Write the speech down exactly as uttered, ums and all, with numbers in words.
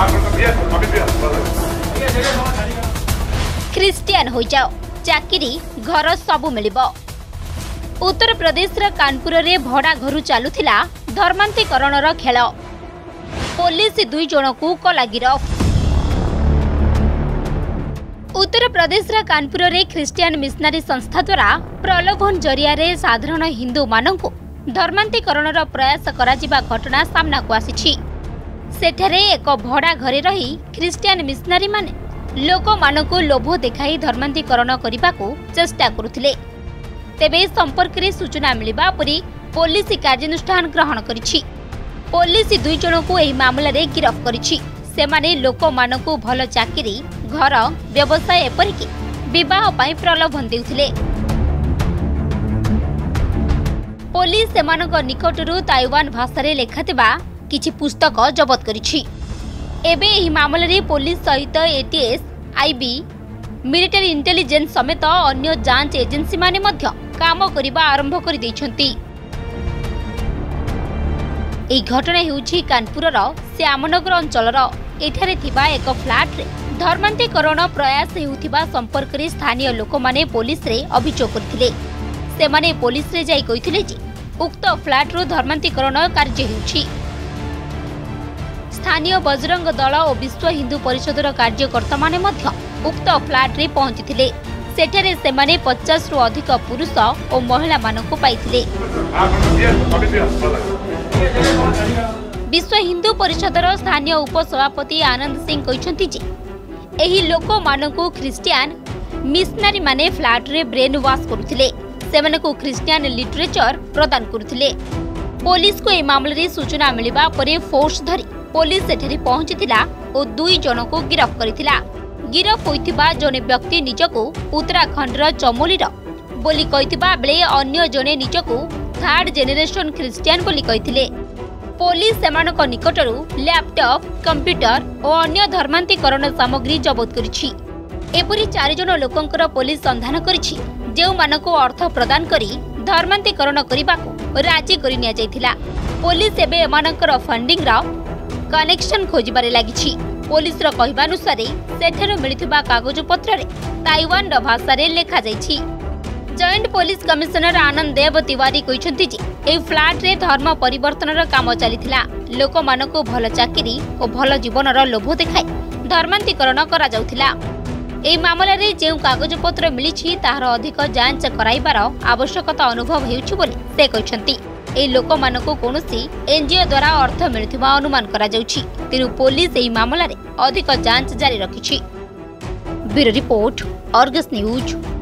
Christian हो जाओ चाकरी घर सबु मिलिबो। उत्तर प्रदेश कानपुर रे भड़ा घर चलुथिला धर्मांतरीकरणर खेल। पुलिस दुई जन को कला गिरफ। उत्तर प्रदेश कानपुर रे ख्रिस्टियान मिशनरी संस्था द्वारा प्रलोभन जरिया रे साधारण हिंदू मानक धर्मांतरीकरणर प्रयास कराजिबा घटना सामना को आसीछि। सेठरे एक भड़ा घरे रही ख्रिस्टियान मिशनरी माने लोक मानक लोभ देखाई धर्मांतरीकरण करने को चेष्टा करुथिले। तेबे संपर्क रे सूचना मिलिबा परी पुलिस कार्यानुष्ठान ग्रहण करिछि। पुलिस दुई जन को एही मामला रे गिरफ्त करिछि। सेमाने लोक मानक भल चाकरी घर व्यवसाय एपरिक विवाह पाई प्रलोभन देउथिले। पुलिस सेमानक निकटरू ताइवान भाषा रे लेखाथिबा किछि पुस्तक जबत करिछि। एबे एही मामला रे पुलिस सहित एटीएस आईबी मिलिटरी इंटेलिजेंस समेत अन्य जांच एजेंसी माने मध्य काम करिबा आरंभ करि दैछन्ती। एही घटना हेउछि कानपुरर श्यामनगर अंचलर। एठारे थिबा एक फ्लैट रे धर्मांतरीकरण प्रयास हेउथिबा संपर्क रे स्थानीय लोक माने पुलिस रे अभियोग करथिले। सेमाने पुलिस रे जाई कहिथिले जे उक्त फ्लैट रो धर्मांतरीकरण कार्य हेउछि। स्थानीय बजरंग दल और विश्व हिंदू परिषदर कार्यकर्ता माने मध्य उक्त फ्लैट रे पहुंचीथिले। सेठारे सेमाने पचास रु अधिक पुरुष और महिला मानकु पाइथिले। विश्व हिंदू परिषदर स्थानीय उपसभापति आनंद सिंह कहिसंती जे एही लोक मानकु ख्रिस्टियान मिशनरी माने फ्लैट रे ब्रेन वॉश करुथिले। सेमानकु ख्रिस्टियान लिटरेचर प्रदान करुथिले। पुलिस को ए मामले रे सूचना मिलिबा परे फोर्स धरी पुलिस सेठरी पहुंचीथिला और दुई जन को गिरफ्त करिथिला। गिरफ्त होइथिबा जने व्यक्ति निजको उत्तराखंडर चमोलीर बोली कहिथिबा बेले अन्य जने निजको थर्ड जेनेरेशन ख्रिस्टियान बोली कहिथिले। पुलिस सेमानक निकटरू लैपटॉप कंप्यूटर और अन्य धर्मांतरीकरण सामग्री जबत करिछि। एपरि चार जन लोकंकर पुलिस संधान करिछि जेउ मानको अर्थ प्रदान करी धर्मांतरीकरण करिबाको राजी करि निया जायथिला। पुलिस एबे एमानकर फंडिंग रा कनेक्शन खोजिबारे लागिछि। पुलिस रो कहबानुसार सेठरो मिलिथिबा कागज पत्र रे ताइवान रो भाषा रे लेखा जायछि। Joint police commissioner Anand Dev Tiwari कहिसंती जे ए फ्लैट रे धर्म परिवर्तनर काम चलिथिला। लोक मानको भल चाकरी और भल जीवनर लोभ देखाई धर्मांतरीकरण करा जाउथिला। ए मामला रे जेउ कागज पत्र मिलिछि ताहार अधिक जांच कराइबार आवश्यकता अनुभव हेउछि बोली से कहिसंती। ए लोक मानको कोनोसी एनजीओ द्वारा अर्थ मिलुथिबा अनुमान करा जाउछि। तेनु पुलिस एही मामला रे अधिक जांच जारी रखिछि। Bureau report, Argus news.